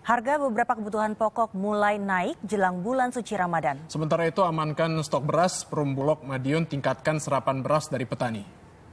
Harga beberapa kebutuhan pokok mulai naik jelang bulan suci Ramadan. Sementara itu amankan stok beras, Perumbulok Madiun tingkatkan serapan beras dari petani.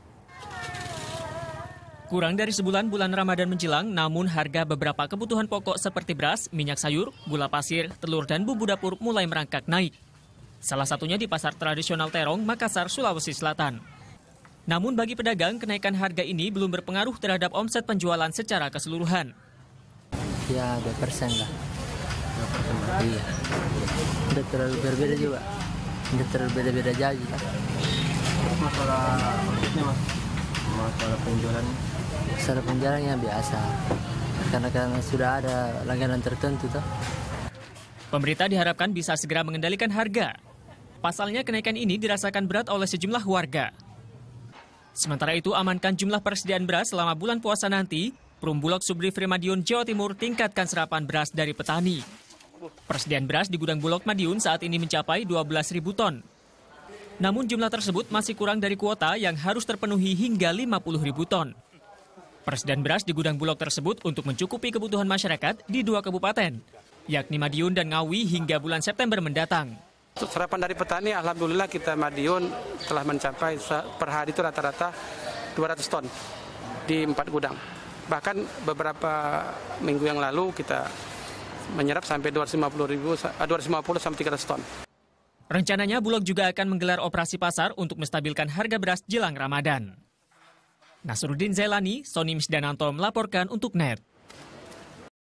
Kurang dari sebulan bulan Ramadan menjelang, namun harga beberapa kebutuhan pokok seperti beras, minyak sayur, gula pasir, telur, dan bumbu dapur mulai merangkak naik. Salah satunya di pasar tradisional Terong, Makassar, Sulawesi Selatan. Namun bagi pedagang, kenaikan harga ini belum berpengaruh terhadap omset penjualan secara keseluruhan. Ya 2% lah. 2%. Iya. Tidak terlalu berbeda juga. Tidak terlalu beda-beda jadi. Masalah omsetnya mas? Masalah penjualan? Masalah penjualannya biasa. Karena sudah ada langganan tertentu toh. Pemerintah diharapkan bisa segera mengendalikan harga. Pasalnya kenaikan ini dirasakan berat oleh sejumlah warga. Sementara itu amankan jumlah persediaan beras selama bulan puasa nanti, Perumbulok Subdivri Madiun, Jawa Timur tingkatkan serapan beras dari petani. Persediaan beras di gudang Bulog Madiun saat ini mencapai 12.000 ton. Namun jumlah tersebut masih kurang dari kuota yang harus terpenuhi hingga 50.000 ton. Persediaan beras di gudang Bulog tersebut untuk mencukupi kebutuhan masyarakat di 2 kabupaten, yakni Madiun dan Ngawi hingga bulan September mendatang. Serapan dari petani, alhamdulillah kita Madiun telah mencapai per hari itu rata-rata 200 ton di 4 gudang. Bahkan beberapa minggu yang lalu kita menyerap sampai 250 sampai 300 ton. Rencananya Bulog juga akan menggelar operasi pasar untuk menstabilkan harga beras jelang Ramadan. Nasruddin Zailani, Sony Misdananto melaporkan untuk NET.